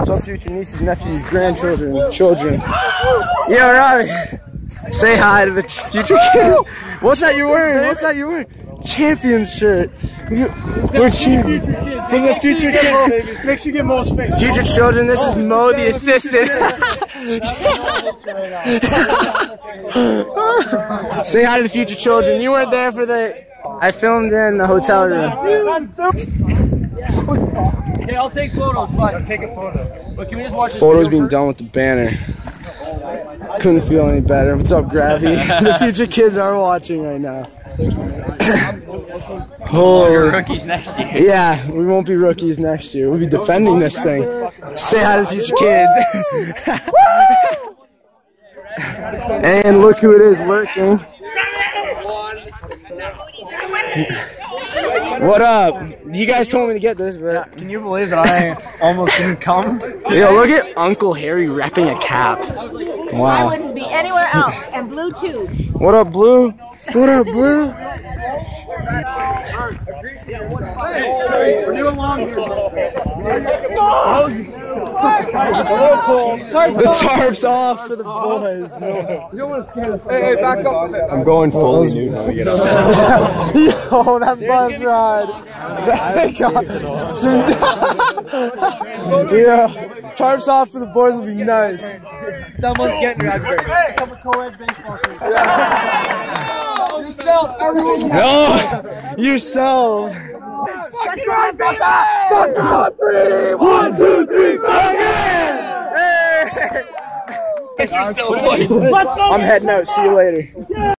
What's up, future nieces, nephews, grandchildren, children? Yo, Robbie, say hi to the future kids. What's that you're wearing? What's that you're wearing? Champions shirt. We're champions. For the future kids, baby. Make sure you get Mo's face. Future children, this is Mo, the assistant. Say hi to the future children. You weren't there for the... I filmed in the hotel room. Okay, I'll take photos, but I'll take a photo. But can we just watch Photos being done with the banner. Couldn't feel any better. What's up, Gravy? The future kids are watching right now. Oh, you're rookies next year. Yeah, we won't be rookies next year. We'll be defending this thing. Say hi to the future kids. And look who it is lurking. What up? You guys told me to get this, but can you believe that I almost didn't come? Yo, look at Uncle Harry repping a cap. Wow. I wouldn't be anywhere else, and Blue too. What up, Blue? What up, Blue? We're doing long here. The tarp's off for the boys. Hey, back up a bit. I'm going fully nude when we get up. Yo, that bus ride. Yeah, tarp's off for the boys will be nice. Someone's getting raspberry. Yourself, everyone. No, yourself. Fuck on 3! 1, 2, 3, 5! Hey! I'm heading out. See you later.